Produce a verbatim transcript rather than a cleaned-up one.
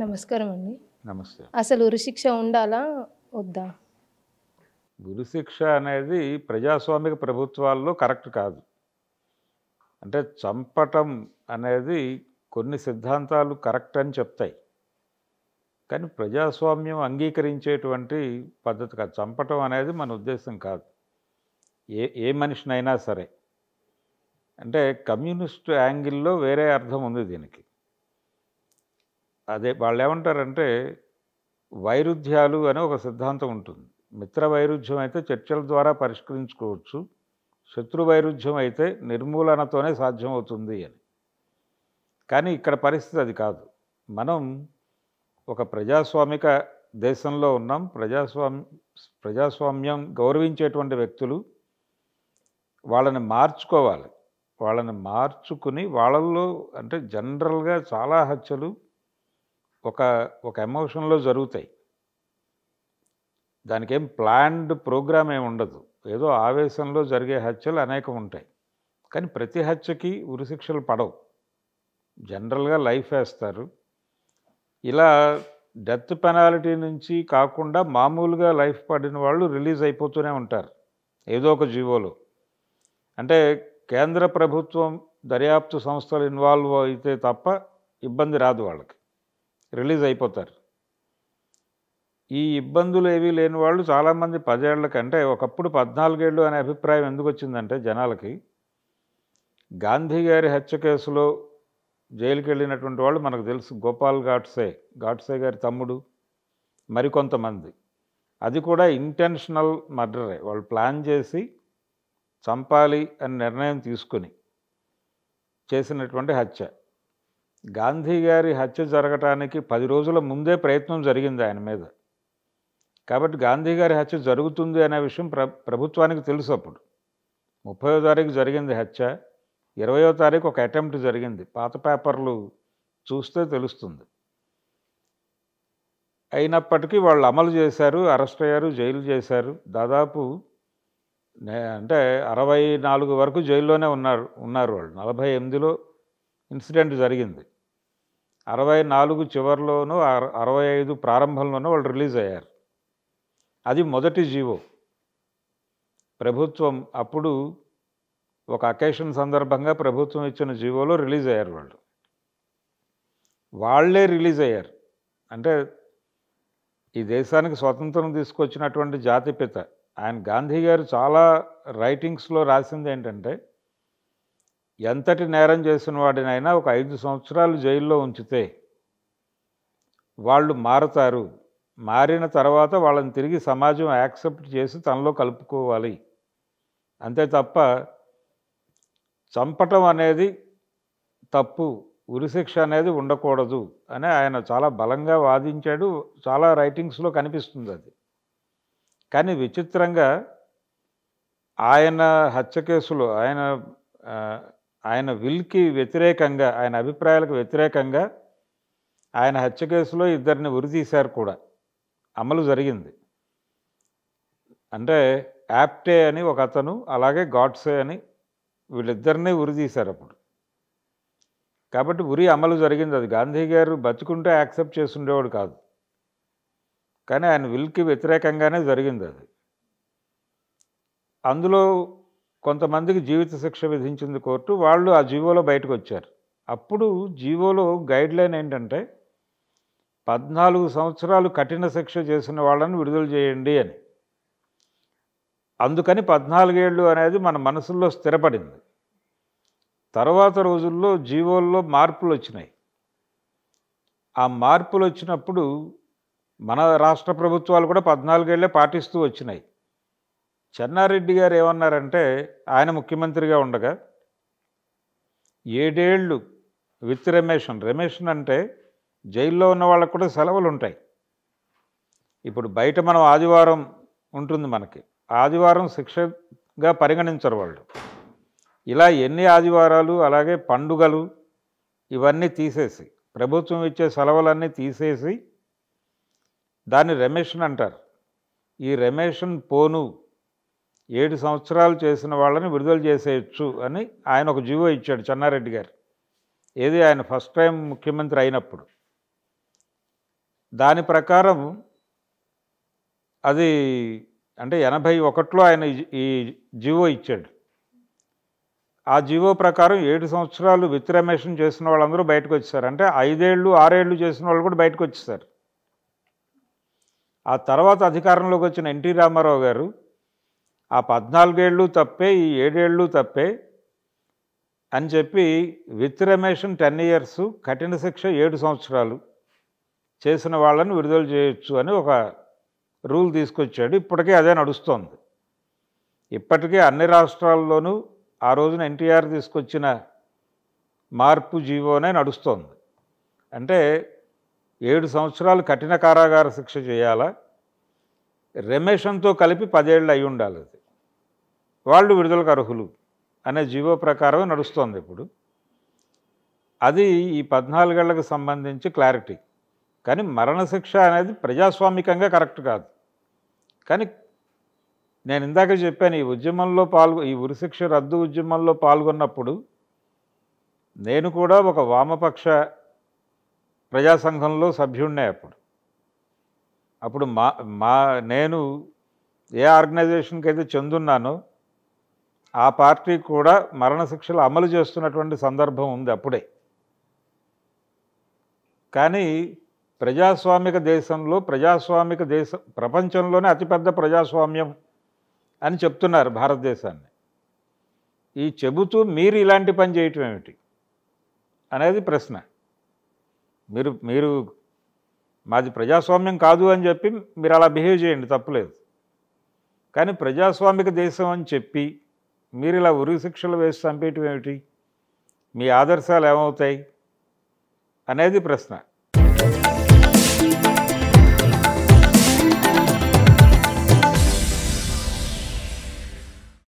నమస్కారం అండి. నమస్తే. అసలు ఉరిశిక్ష ఉండాలా? వద్దా? ఉరిశిక్ష అనేది ప్రజాస్వామిక ప్రభుత్వాల్లో కరెక్ట్ కాదు. అంటే చంపటం అనేది కొన్ని సిద్ధాంతాలు కరెక్ట్ అని చెప్తాయి. కానీ ప్రజాస్వామ్యం అంగీకరించేటువంటి పద్ధతి కాదు. చంపటం అనేది మన ఉద్దేశం కాదు. ఏ ఏ మనిషినైనా సరే. అంటే కమ్యూనిస్ట్ యాంగిల్లో వేరే అర్థం ఉంది దీనికి. అదే వాళ్ళు ఏమంటారంటే వైరుధ్యాలు అనే ఒక సిద్ధాంతం ఉంటుంది. మిత్ర వైరుధ్యం అయితే చర్చల ద్వారా పరిష్కరించుకోవచ్చు, శత్రు వైరుధ్యం అయితే నిర్మూలనతోనే సాధ్యమవుతుంది అని. కానీ ఇక్కడ పరిస్థితి అది కాదు. మనం ఒక ప్రజాస్వామిక దేశంలో ఉన్నాం. ప్రజాస్వామ్య ప్రజాస్వామ్యం గౌరవించేటువంటి వ్యక్తులు వాళ్ళని మార్చుకోవాలి. వాళ్ళని మార్చుకుని వాళ్ళల్లో అంటే జనరల్గా చాలా హత్యలు ఒక ఒక ఎమోషన్లో జరుగుతాయి. దానికి ఏం ప్లాన్డ్ ప్రోగ్రామ్ ఏమి ఉండదు. ఏదో ఆవేశంలో జరిగే హత్యలు అనేకం ఉంటాయి. కానీ ప్రతి హత్యకి ఉరిశిక్షలు పడవు. జనరల్గా లైఫ్ వేస్తారు. ఇలా డెత్ పెనాల్టీ నుంచి కాకుండా మామూలుగా లైఫ్ పడిన వాళ్ళు రిలీజ్ అయిపోతూనే ఉంటారు ఏదో ఒక జీవోలో. అంటే కేంద్ర ప్రభుత్వం దర్యాప్తు సంస్థలు ఇన్వాల్వ్ అయితే తప్ప ఇబ్బంది రాదు, వాళ్ళకి రిలీజ్ అయిపోతారు. ఈ ఇబ్బందులు ఏవీ లేని వాళ్ళు చాలామంది పదేళ్ల కంటే ఒకప్పుడు పద్నాలుగేళ్ళు అనే అభిప్రాయం ఎందుకు వచ్చిందంటే జనాలకి, గాంధీ గారి హత్య కేసులో జైలుకి వెళ్ళినటువంటి వాళ్ళు మనకు తెలుసు. గోపాల్ గాడ్సే గాడ్సే గారి తమ్ముడు, మరికొంతమంది. అది కూడా ఇంటెన్షనల్ మర్డరే. వాళ్ళు ప్లాన్ చేసి చంపాలి అని నిర్ణయం తీసుకుని చేసినటువంటి హత్య. గాంధీ గారి హత్య జరగటానికి పది రోజుల ముందే ప్రయత్నం జరిగింది ఆయన మీద. కాబట్టి గాంధీ గారి హత్య జరుగుతుంది అనే విషయం ప్ర ప్రభుత్వానికి తెలుసు. అప్పుడు ముప్పయో తారీఖు జరిగింది హత్య, ఇరవయో తారీఖు ఒక అటెంప్ట్ జరిగింది. పాత పేపర్లు చూస్తే తెలుస్తుంది. అయినప్పటికీ వాళ్ళు అమలు చేశారు, అరెస్ట్ అయ్యారు, జైలు చేశారు. దాదాపు అంటే అరవై నాలుగు వరకు జైల్లోనే ఉన్నారు ఉన్నారు వాళ్ళు. నలభై ఎనిమిదిలో ఇన్సిడెంట్ జరిగింది. అరవై నాలుగు చివరిలోనూ అరవై ఐదు ప్రారంభంలోనూ వాళ్ళు రిలీజ్ అయ్యారు. అది మొదటి జీవో. ప్రభుత్వం అప్పుడు ఒక అకేషన్ సందర్భంగా ప్రభుత్వం ఇచ్చిన జీవోలో రిలీజ్ అయ్యారు వాళ్ళు. వాళ్ళే రిలీజ్ అయ్యారు. అంటే ఈ దేశానికి స్వతంత్రం తీసుకొచ్చినటువంటి జాతిపిత ఆయన గాంధీ గారు చాలా రైటింగ్స్లో రాసింది ఏంటంటే, ఎంతటి నేరం చేసిన వాడినైనా ఒక ఐదు సంవత్సరాలు జైల్లో ఉంచితే వాళ్ళు మారతారు. మారిన తర్వాత వాళ్ళని తిరిగి సమాజం యాక్సెప్ట్ చేసి తనలో కలుపుకోవాలి. అంతే తప్ప చంపటం అనేది తప్పు, ఉరిశిక్ష అనేది ఉండకూడదు అని ఆయన చాలా బలంగా వాదించాడు. చాలా రైటింగ్స్లో కనిపిస్తుంది అది. కానీ విచిత్రంగా ఆయన హత్య కేసులో ఆయన ఆయన విల్కి వ్యతిరేకంగా, ఆయన అభిప్రాయాలకు వ్యతిరేకంగా ఆయన హత్య కేసులో ఇద్దరిని ఉరితీశారు కూడా. అమలు జరిగింది. అంటే యాప్టే అని ఒక అతను, అలాగే గాడ్సే అని, వీళ్ళిద్దరినీ ఉరితీశారు అప్పుడు. కాబట్టి ఉరి అమలు జరిగింది. అది గాంధీ గారు బతుకుంటే యాక్సెప్ట్ చేసి ఉండేవాడు కాదు. కానీ ఆయన విల్కి వ్యతిరేకంగానే జరిగింది అది. అందులో కొంతమందికి జీవిత శిక్ష విధించింది కోర్టు. వాళ్ళు ఆ జీవోలో బయటకు వచ్చారు. అప్పుడు జీవోలో గైడ్లైన్ ఏంటంటే పద్నాలుగు సంవత్సరాలు కఠిన శిక్ష చేసిన వాళ్ళని విడుదల చేయండి అని. అందుకని పద్నాలుగేళ్ళు అనేది మన మనసుల్లో స్థిరపడింది. తర్వాత రోజుల్లో జీవోల్లో మార్పులు వచ్చినాయి. ఆ మార్పులు వచ్చినప్పుడు మన రాష్ట్ర ప్రభుత్వాలు కూడా పద్నాలుగేళ్లే పాటిస్తూ వచ్చినాయి. చెన్నారెడ్డి గారు ఏమన్నారంటే, ఆయన ముఖ్యమంత్రిగా ఉండగా ఏడేళ్ళు విత్ రెమేషన్. రెమేషన్ అంటే జైల్లో ఉన్న వాళ్ళకు కూడా సెలవులు ఉంటాయి. ఇప్పుడు బయట మనం ఆదివారం ఉంటుంది మనకి, ఆదివారం శిక్షగా పరిగణించరు వాళ్ళు. ఇలా ఎన్ని ఆదివారాలు, అలాగే పండుగలు ఇవన్నీ తీసేసి, ప్రభుత్వం ఇచ్చే సెలవులన్నీ తీసేసి దాన్ని రెమేషన్ అంటారు. ఈ రెమేషన్ పోను ఏడు సంవత్సరాలు చేసిన వాళ్ళని విడుదల చేసేయచ్చు అని ఆయన ఒక జీవో ఇచ్చాడు చెన్నారెడ్డి గారు. ఏది ఆయన ఫస్ట్ టైం ముఖ్యమంత్రి అయినప్పుడు. దాని ప్రకారం అది అంటే ఎనభై ఒకటిలో ఆయన ఈ జీవో ఇచ్చాడు. ఆ జీవో ప్రకారం ఏడు సంవత్సరాలు విత్రమేషన్ చేసిన వాళ్ళందరూ బయటకు వచ్చేసారు. అంటే ఐదేళ్ళు ఆరేళ్ళు చేసిన వాళ్ళు కూడా బయటకు వచ్చేసారు. ఆ తర్వాత అధికారంలోకి వచ్చిన ఎన్టీ రామారావు గారు ఆ పద్నాలుగేళ్ళు తప్పే, ఈ ఏడేళ్ళు తప్పే అని చెప్పి విత్రమేషన్ టెన్ ఇయర్స్ కఠిన శిక్ష ఏడు సంవత్సరాలు చేసిన వాళ్ళని విడుదల చేయొచ్చు అని ఒక రూల్ తీసుకొచ్చాడు. ఇప్పటికే అదే నడుస్తోంది. ఇప్పటికే అన్ని రాష్ట్రాల్లోనూ ఆ రోజున ఎన్టీఆర్ తీసుకొచ్చిన మార్పు జీవోనే నడుస్తోంది. అంటే ఏడు సంవత్సరాలు కఠిన కారాగార శిక్ష చేయాలా, రెమేషన్తో కలిపి పదేళ్ళు అయి ఉండాలి, అది వాళ్ళు విడుదలకు అర్హులు అనే జీవో ప్రకారమే నడుస్తోంది ఇప్పుడు. అది ఈ పద్నాలుగేళ్లకు సంబంధించి క్లారిటీ. కానీ మరణశిక్ష అనేది ప్రజాస్వామికంగా కరెక్ట్ కాదు. కానీ నేను ఇందాక చెప్పాను, ఈ ఉద్యమంలో పాల్గొ ఈ ఉరిశిక్ష రద్దు ఉద్యమంలో పాల్గొన్నప్పుడు నేను కూడా ఒక వామపక్ష ప్రజా సంఘంలో సభ్యుడినే. అప్పుడు అప్పుడు మా మా నేను ఏ ఆర్గనైజేషన్కి అయితే చెందున్నానో ఆ పార్టీ కూడా మరణశిక్షలు అమలు చేస్తున్నటువంటి సందర్భం ఉంది అప్పుడే. కానీ ప్రజాస్వామిక దేశంలో, ప్రజాస్వామిక దేశం ప్రపంచంలోనే అతిపెద్ద ప్రజాస్వామ్యం అని చెప్తున్నారు భారతదేశాన్ని. ఈ చెబుతూ మీరు ఇలాంటి పని చేయటం ఏమిటి అనేది ప్రశ్న. మీరు మీరు మాది ప్రజాస్వామ్యం కాదు అని చెప్పి మీరు అలా బిహేవ్ చేయండి, తప్పులేదు. కానీ ప్రజాస్వామిక దేశం అని చెప్పి మీరు ఇలా ఉరి శిక్షలు వేసి చంపేయటం ఏమిటి? మీ ఆదర్శాలు ఏమవుతాయి అనేది ప్రశ్న.